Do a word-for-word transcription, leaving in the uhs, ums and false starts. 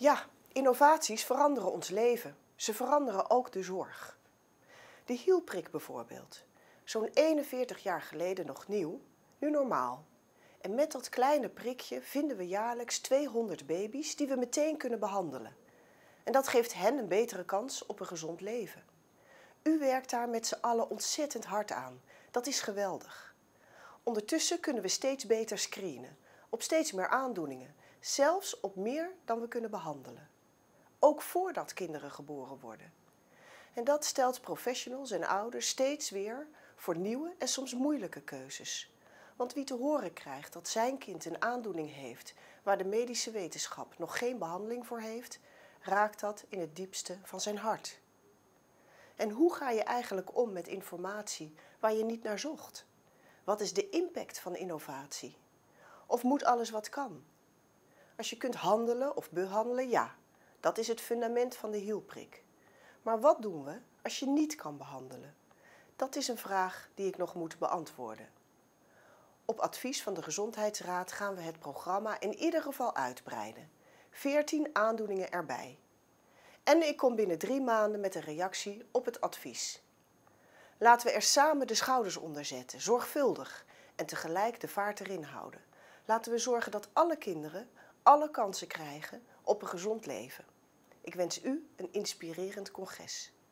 Ja, innovaties veranderen ons leven. Ze veranderen ook de zorg. De hielprik bijvoorbeeld. Zo'n eenenveertig jaar geleden nog nieuw, nu normaal. En met dat kleine prikje vinden we jaarlijks tweehonderd baby's die we meteen kunnen behandelen. En dat geeft hen een betere kans op een gezond leven. U werkt daar met z'n allen ontzettend hard aan. Dat is geweldig. Ondertussen kunnen we steeds beter screenen, op steeds meer aandoeningen, zelfs op meer dan we kunnen behandelen. Ook voordat kinderen geboren worden. En dat stelt professionals en ouders steeds weer voor nieuwe en soms moeilijke keuzes. Want wie te horen krijgt dat zijn kind een aandoening heeft waar de medische wetenschap nog geen behandeling voor heeft, raakt dat in het diepste van zijn hart. En hoe ga je eigenlijk om met informatie waar je niet naar zocht? Wat is de impact van innovatie? Of moet alles wat kan? Als je kunt handelen of behandelen, ja, dat is het fundament van de hielprik. Maar wat doen we als je niet kan behandelen? Dat is een vraag die ik nog moet beantwoorden. Op advies van de Gezondheidsraad gaan we het programma in ieder geval uitbreiden. veertien aandoeningen erbij. En ik kom binnen drie maanden met een reactie op het advies. Laten we er samen de schouders onder zetten, zorgvuldig en tegelijk de vaart erin houden. Laten we zorgen dat alle kinderen alle kansen krijgen op een gezond leven. Ik wens u een inspirerend congres.